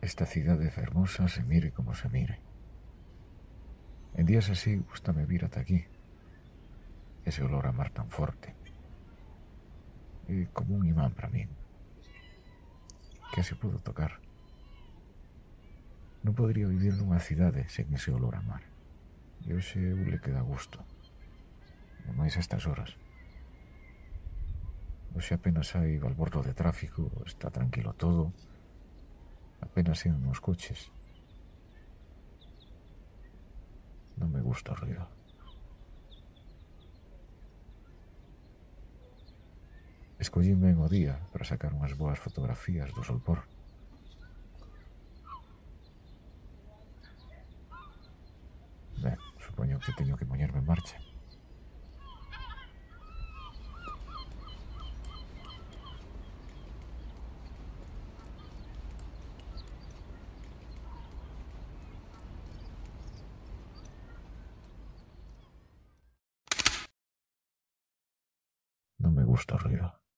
esta cidade fermosa se mire como se mire. En días así gústame vir ata aquí. Ese olor a mar tan forte. É como un imán para min. Que se pudo tocar. Non podría vivir nunha cidade sen ese olor a mar. E hoxe eu le queda gusto. E máis a estas horas. Hoxe apenas hai balbordo de tráfico, está tranquilo todo. Apenas ian os coches. Non me gusta o ruido. Escollín ben o día para sacar unhas boas fotografías do solpor. Ben, supoño que teño que poñerme en marcha. Non me gusta o ruido.